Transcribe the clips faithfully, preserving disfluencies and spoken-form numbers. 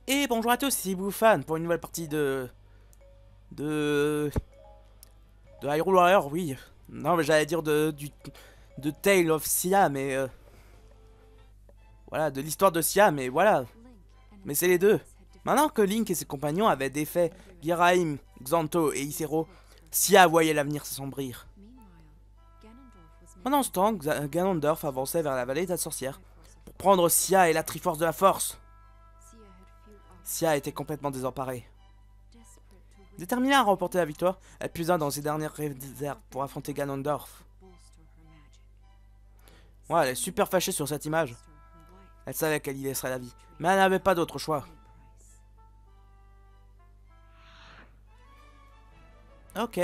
Et bonjour à tous, c'est Bouffan pour une nouvelle partie de... De... De Hyrule Warrior, oui. Non, mais j'allais dire de... Du, de Tale of Sia, mais... euh, voilà, de l'histoire de Sia, mais voilà. Mais c'est les deux. Maintenant que Link et ses compagnons avaient défait Giraim, Xanto et Isero, Sia voyait l'avenir s'assombrir. Pendant ce temps, Xa- Ganondorf avançait vers la vallée de la sorcière pour prendre Sia et la Triforce de la Force. Sia était complètement désemparée. Déterminée à remporter la victoire, elle puisa dans ses dernières réserves pour affronter Ganondorf. Ouais, elle est super fâchée sur cette image. Elle savait qu'elle y laisserait la vie, mais elle n'avait pas d'autre choix. Ok.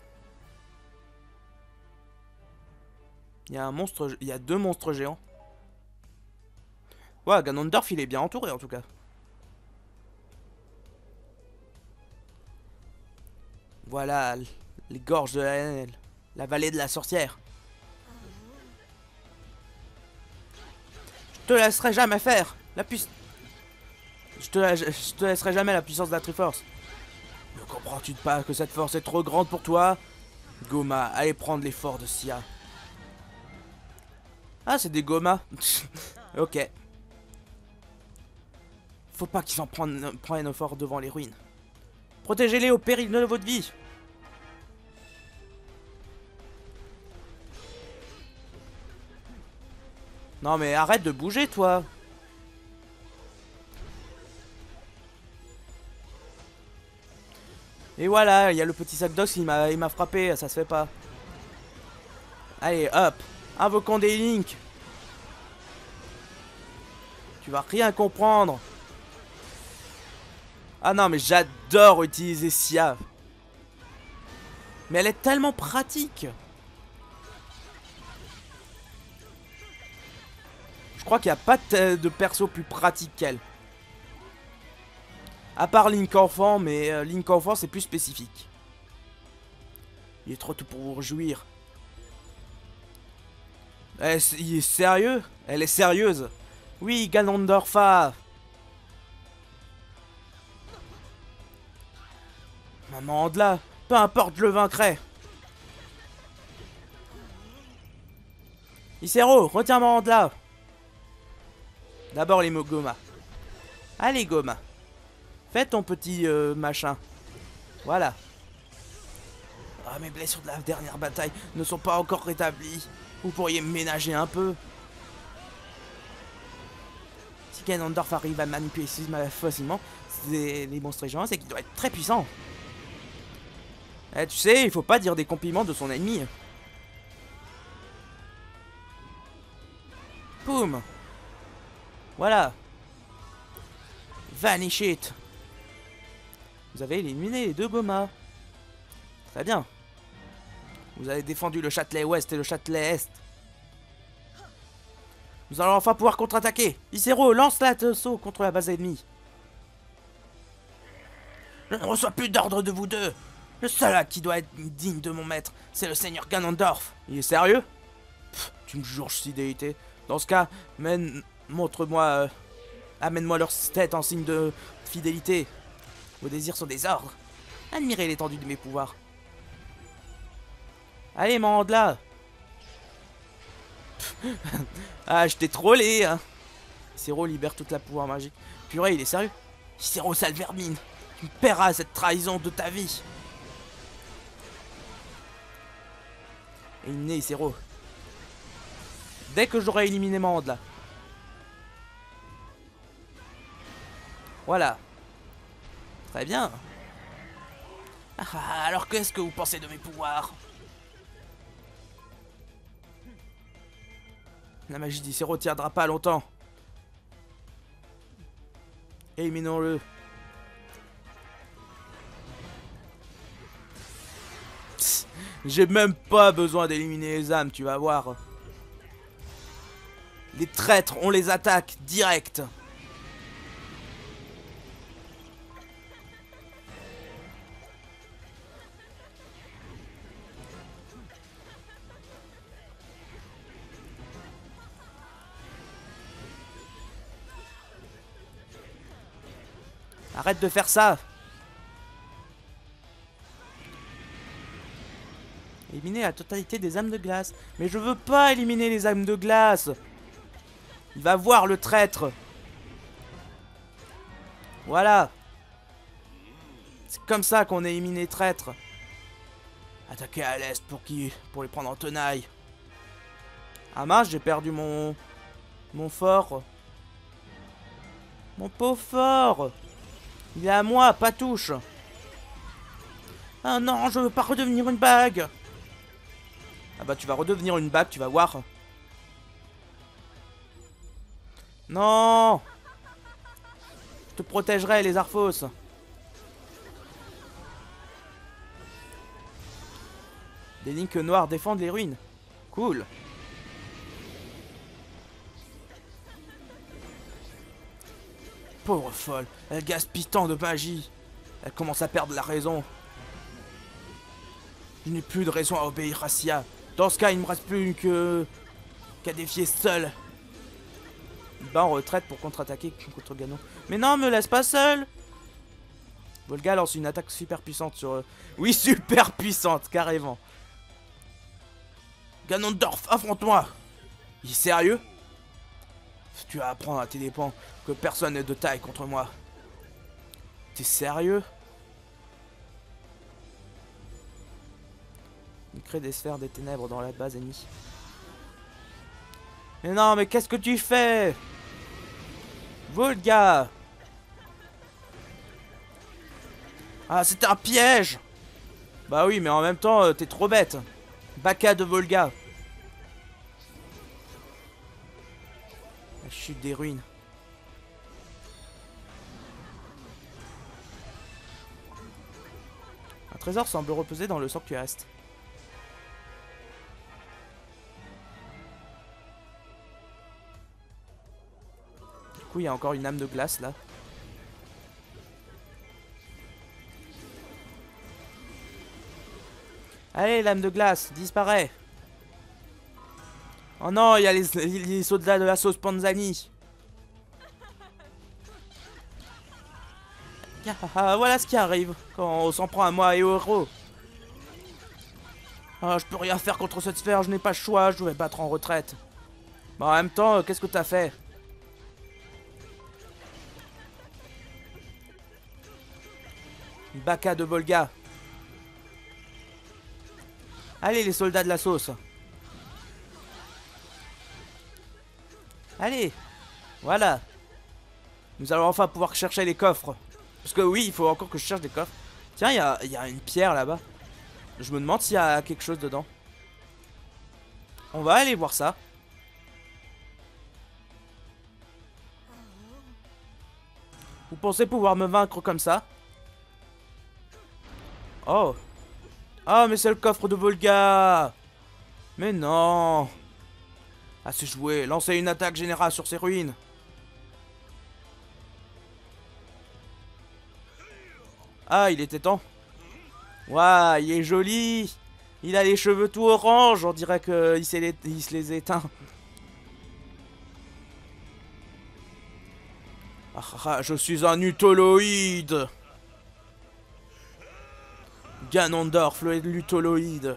Il y a un monstre, il y a deux monstres géants. Ouais, Ganondorf, il est bien entouré en tout cas. Voilà, les gorges de la, la vallée de la sorcière. Je te laisserai jamais faire. La puce. Je te, la- je te laisserai jamais la puissance de la Triforce. Ne comprends-tu pas que cette force est trop grande pour toi? Goma, allez prendre l'effort de Sia. Ah, c'est des Gomas. Ok. Faut pas qu'ils s'en prennent, prennent au fort devant les ruines. Protégez-les au péril de votre vie. Non mais arrête de bouger, toi. Et voilà, il y a le petit sac d'os, il m'a il m'a frappé, ça se fait pas. Allez, hop. Invoquons des links. Tu vas rien comprendre. Ah non, mais j'adore utiliser Sia. Mais elle est tellement pratique. Je crois qu'il n'y a pas de, de perso plus pratique qu'elle. À part Link enfant, mais euh, Link enfant c'est plus spécifique. Il est trop tôt pour vous réjouir. Elle, est- il est sérieux? Elle est sérieuse. Oui, Ganondorfa. Maman Andla, peu importe, je le vaincrai. Isero, retiens Maman Andla. D'abord les mots Goma. Allez Goma. Fais ton petit euh, machin. Voilà. Ah, mes blessures de la dernière bataille ne sont pas encore rétablies. Vous pourriez ménager un peu. Si Ganondorf arrive à manipuler si facilement les monstres géants, c'est qu'il doit être très puissant. Eh, tu sais, il faut pas dire des compliments de son ennemi. Poum. Voilà. Vanish it. Vous avez éliminé les deux Gomas. Très bien. Vous avez défendu le Châtelet Ouest et le Châtelet Est. Nous allons enfin pouvoir contre-attaquer. Isero, lance l'assaut contre la base ennemie. Je ne reçois plus d'ordre de vous deux. Le seul qui doit être digne de mon maître, c'est le seigneur Ganondorf. Il est sérieux? Pff, tu me jures fidélité. Dans ce cas, mène, montre-moi, euh, amène-moi leur tête en signe de fidélité. Vos désirs sont des ordres. Admirez l'étendue de mes pouvoirs. Allez, Mandela. Ah, je t'ai trollé, hein. Cero libère toute la pouvoir magique. Purée, il est sérieux. Cero, sale vermine. Tu me paieras cette trahison de ta vie. Éliminé, Cero. Dès que j'aurai éliminé Mandela. Voilà. Très bien. Ah, alors qu'est-ce que vous pensez de mes pouvoirs? La magie d'Icero tiendra pas longtemps. Éliminons-le. J'ai même pas besoin d'éliminer les âmes, tu vas voir. Les traîtres, on les attaque direct. Arrête de faire ça. Éliminer la totalité des âmes de glace. Mais je veux pas éliminer les âmes de glace. Il va voir le traître. Voilà. C'est comme ça qu'on élimine les traîtres. Attaquer à l'est pour qui? Pour les prendre en tenaille. Ah mince, j'ai perdu mon... Mon fort. Mon pot fort. Il est à moi, pas touche. Ah non, je veux pas redevenir une bague. Ah bah tu vas redevenir une bague, tu vas voir. Non. Je te protégerai, les Arphos. Des Links noirs défendent les ruines. Cool. Pauvre folle, elle gaspille tant de magie. Elle commence à perdre la raison. Je n'ai plus de raison à obéir à Sia. Dans ce cas, il ne me reste plus que... qu'à défier seul. Il bat en retraite pour contre-attaquer contre Ganon. Mais non, me laisse pas seul. Volga lance une attaque super puissante sur... eux. Oui, super puissante, carrément. Ganondorf, affronte-moi. Il est sérieux? Tu vas apprendre à tes dépens que personne n'est de taille contre moi. T'es sérieux? Il crée des sphères des ténèbres dans la base ennemie. Mais non, mais qu'est-ce que tu fais? Volga! Ah, c'était un piège! Bah oui, mais en même temps, euh, t'es trop bête. Baka de Volga. La chute des ruines. Un trésor semble reposer dans le sanctuaire est. Du coup, il y a encore une âme de glace là. Allez, l'âme de glace, disparaît. Oh non, il y a les, les, les soldats de la sauce Panzani. Ah, voilà ce qui arrive quand on s'en prend à moi et au héros. Ah, je peux rien faire contre cette sphère, je n'ai pas le choix, je vais battre en retraite. Bah, en même temps, euh, qu'est-ce que t'as fait? Baka de Volga. Allez, les soldats de la sauce. Allez. Voilà. Nous allons enfin pouvoir chercher les coffres. Parce que oui, il faut encore que je cherche des coffres. Tiens, il y a, y a une pierre là-bas. Je me demande s'il y a quelque chose dedans. On va aller voir ça. Vous pensez pouvoir me vaincre comme ça? Oh. Ah, mais c'est le coffre de Volga. Mais non. Ah, c'est joué. Lancez une attaque générale sur ces ruines. Ah, il était temps. Waouh, il est joli. Il a les cheveux tout orange. On dirait qu'il se les, il se les éteint. Ah, ah, je suis un Utoloïde. Ganondorf, le Lutoloïde.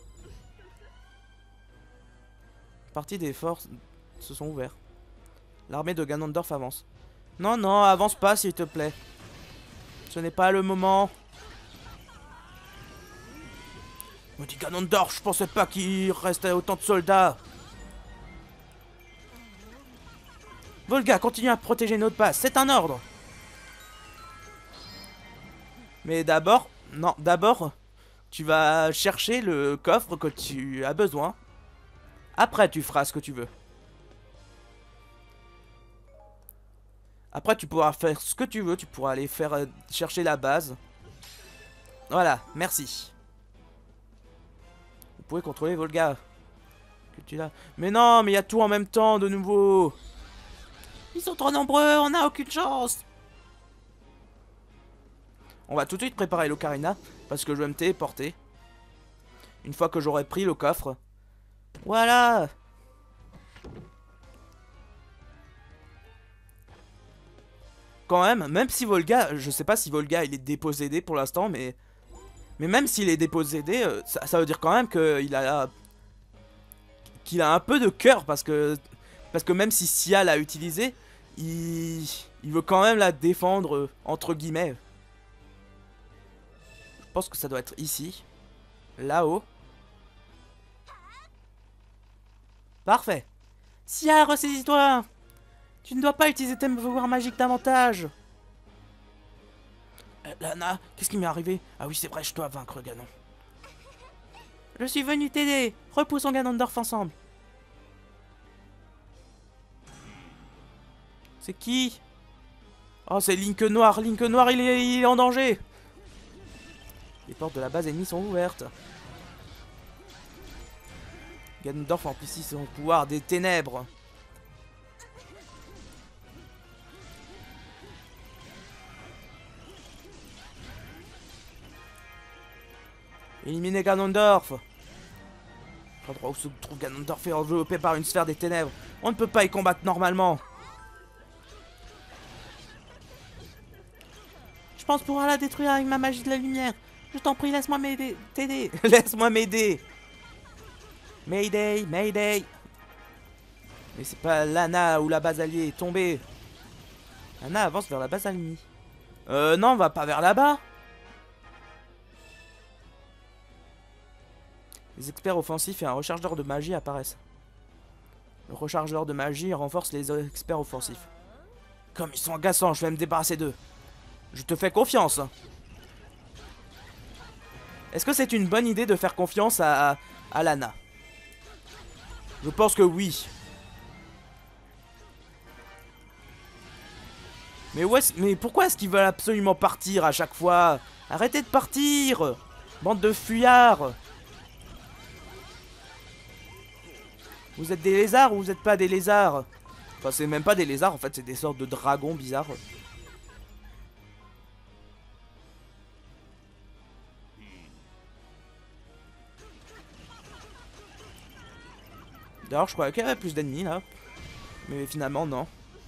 Partie des forces se sont ouverts. L'armée de Ganondorf avance. Non, non, avance pas s'il te plaît. Ce n'est pas le moment. Me dit Ganondorf, je pensais pas qu'il restait autant de soldats. Volga, continue à protéger notre base, c'est un ordre. Mais d'abord, non, d'abord, tu vas chercher le coffre que tu as besoin. Après, tu feras ce que tu veux. Après, tu pourras faire ce que tu veux. Tu pourras aller faire euh, chercher la base. Voilà, merci. Vous pouvez contrôler Volga. Que tu l'as. Mais non, mais il y a tout en même temps de nouveau. Ils sont trop nombreux, on n'a aucune chance. On va tout de suite préparer l'ocarina. Parce que je vais me téléporter. Une fois que j'aurai pris le coffre. Voilà. quand même, même si Volga, je sais pas si Volga il est dépossédé pour l'instant, mais... Mais même s'il est dépossédé, euh, ça, ça veut dire quand même qu'il a... qu'il a un peu de cœur, parce que... Parce que même si Sia l'a utilisé, il... il veut quand même la défendre, euh, entre guillemets. Je pense que ça doit être ici. Là-haut. Parfait. Sia, ressaisis-toi. Tu ne dois pas utiliser tes pouvoirs magiques davantage. Euh, Lana, qu'est-ce qui m'est arrivé? Ah oui, c'est vrai, je dois vaincre Ganon. Je suis venu t'aider. Repoussons Ganondorf ensemble. C'est qui? Oh, c'est Link Noir. Link Noir, il est, il est en danger. Les portes de la base ennemie sont ouvertes. Ganondorf amplifie son pouvoir des ténèbres. Éliminer Ganondorf. L'endroit où se trouve Ganondorf est enveloppé par une sphère des ténèbres. On ne peut pas y combattre normalement. Je pense pouvoir la détruire avec ma magie de la lumière. Je t'en prie, laisse-moi m'aider. T'aider. Laisse-moi m'aider. Mayday, Mayday. Mais c'est pas Lana ou la base alliée est tombée. Lana avance vers la base ennemie. Euh, non, on va pas vers là-bas. Les experts offensifs et un rechargeur de magie apparaissent. Le rechargeur de magie renforce les experts offensifs. Comme ils sont agaçants, je vais me débarrasser d'eux. Je te fais confiance. Est-ce que c'est une bonne idée de faire confiance à, à Lana? Je pense que oui. Mais, où est mais pourquoi est-ce qu'ils veulent absolument partir à chaque fois? Arrêtez de partir! Bande de fuyards! Vous êtes des lézards ou vous êtes pas des lézards? Enfin, c'est même pas des lézards, en fait, c'est des sortes de dragons bizarres. D'ailleurs, je croyais qu'il y avait plus d'ennemis, là. Mais finalement, non.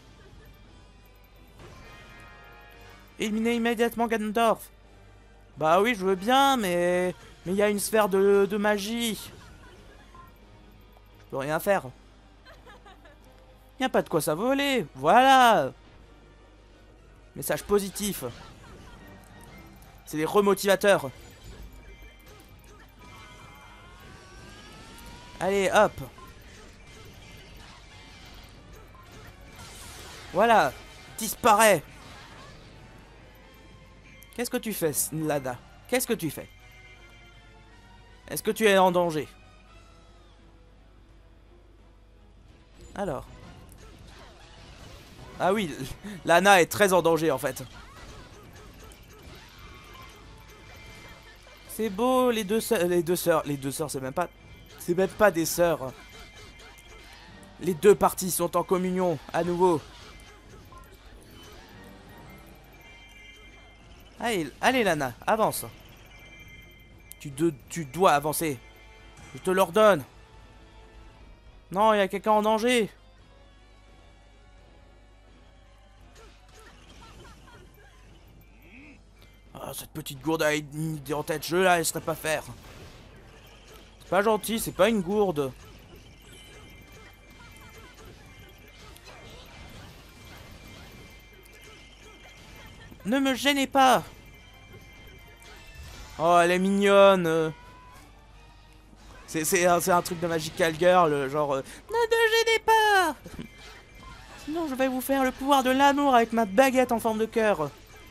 Éliminer immédiatement Ganondorf. Bah oui, je veux bien, mais... Mais il y a une sphère de, de magie. Je peux rien faire. Il n'y a pas de quoi s'avoler. Voilà. Message positif. C'est des remotivateurs. Allez, hop. Voilà. Disparaît. Qu'est-ce que tu fais, Lada? Qu'est-ce que tu fais? Est-ce que tu es en danger? Alors. Ah oui, Lana est très en danger en fait. C'est beau, les deux sœurs, les deux sœurs, les deux sœurs, c'est même pas, c'est même pas des sœurs. Les deux parties sont en communion, à nouveau. Allez, allez Lana, avance. Tu, de, tu dois avancer. Je te l'ordonne. Non, il y a quelqu'un en danger. Ah, cette petite gourde a une idée en tête, je la laisserai pas faire. C'est pas gentil, c'est pas une gourde. Ne me gênez pas. Oh, elle est mignonne. C'est un, un truc de Magical Girl, genre... Euh, ne te gênez pas. Sinon, je vais vous faire le pouvoir de l'amour avec ma baguette en forme de cœur.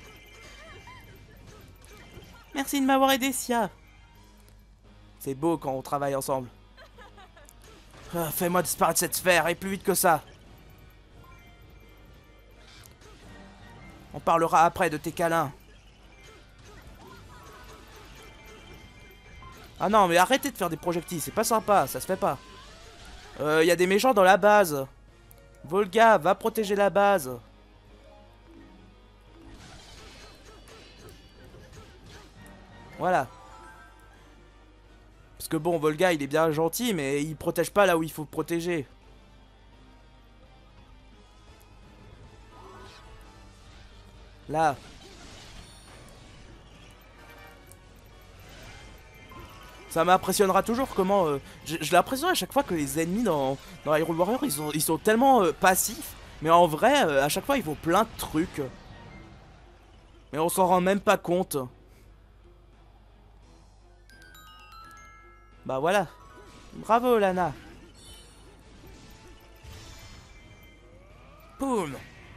Merci de m'avoir aidé, Sia. C'est beau quand on travaille ensemble. Ah, fais-moi disparaître cette sphère, et plus vite que ça. On parlera après de tes câlins. Ah non, mais arrêtez de faire des projectiles, c'est pas sympa, ça se fait pas. Euh, y a des méchants dans la base. Volga, va protéger la base. Voilà. Parce que bon, Volga, il est bien gentil, mais il protège pas là où il faut protéger. Là. Ça m'impressionnera toujours comment... Euh, J'ai l'impression à chaque fois que les ennemis dans, dans Hyrule Warrior, ils sont, ils sont tellement euh, passifs. Mais en vrai, euh, à chaque fois, ils font plein de trucs. Mais on s'en rend même pas compte. Bah voilà. Bravo, Lana. Boum.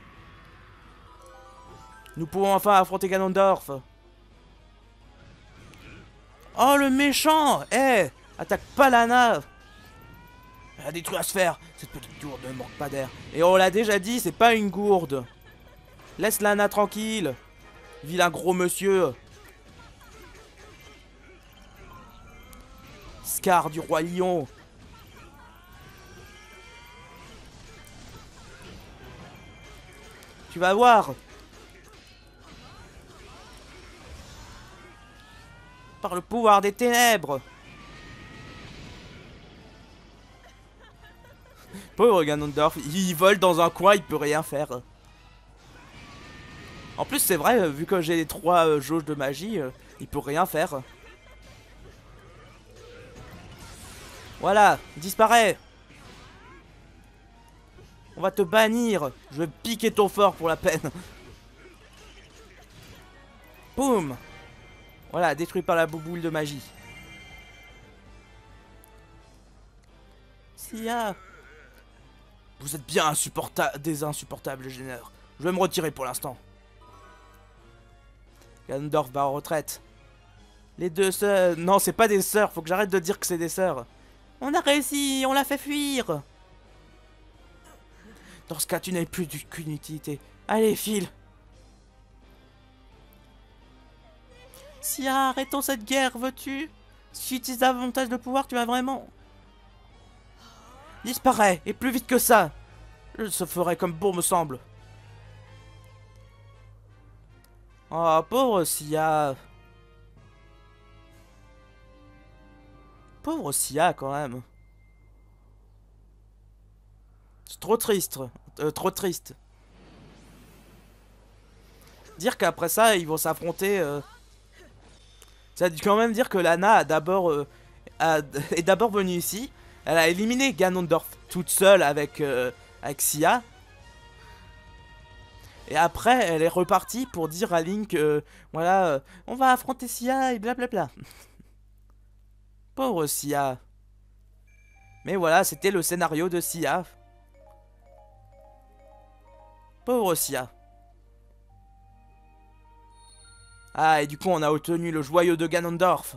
Nous pouvons enfin affronter Ganondorf. Oh, le méchant! Eh hey, attaque pas Lana! Elle a détruit la sphère. Cette petite gourde ne manque pas d'air. Et on l'a déjà dit, c'est pas une gourde. Laisse Lana tranquille. Vilain gros monsieur. Scar du roi lion. Tu vas voir. Par le pouvoir des ténèbres. Pauvre Ganondorf, il vole dans un coin, il peut rien faire. En plus c'est vrai, vu que j'ai les trois euh, jauges de magie, euh, il peut rien faire. Voilà, disparaît. On va te bannir. Je vais piquer ton fort pour la peine. Boum. Voilà, détruit par la bouboule de magie. Sia. Vous êtes bien insupporta des insupportables génères. Je vais me retirer pour l'instant. Ganondorf va en retraite. Les deux sœurs... Non, c'est pas des sœurs. Faut que j'arrête de dire que c'est des sœurs. On a réussi. On l'a fait fuir. Dans ce cas, tu n'as plus d'aucune utilité. Allez, file. Sia, arrêtons cette guerre, veux-tu? Si tu utilises davantage de pouvoir, tu vas vraiment... Disparaît, et plus vite que ça. Je se ferai comme bon me semble. Oh, pauvre Sia. Pauvre Sia, quand même. C'est trop triste. Euh, trop triste. Dire qu'après ça, ils vont s'affronter... Euh... Ça veut quand même dire que Lana a d'abord euh, a, est d'abord venue ici. Elle a éliminé Ganondorf toute seule avec, euh, avec Sia. Et après, elle est repartie pour dire à Link, euh, voilà, euh, on va affronter Sia et blablabla. Pauvre Sia. Mais voilà, c'était le scénario de Sia. Pauvre Sia. Ah, et du coup, on a obtenu le joyau de Ganondorf.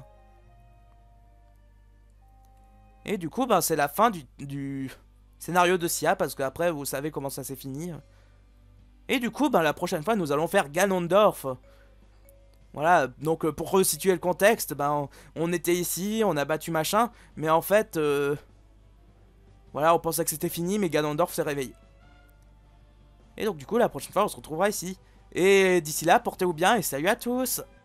Et du coup, ben, c'est la fin du, du scénario de Sia, parce qu'après, vous savez comment ça s'est fini. Et du coup, ben, la prochaine fois, nous allons faire Ganondorf. Voilà, donc euh, pour resituer le contexte, ben, on, on était ici, on a battu machin, mais en fait, euh, voilà, on pensait que c'était fini, mais Ganondorf s'est réveillé. Et donc du coup, la prochaine fois, on se retrouvera ici. Et d'ici là, portez-vous bien et salut à tous!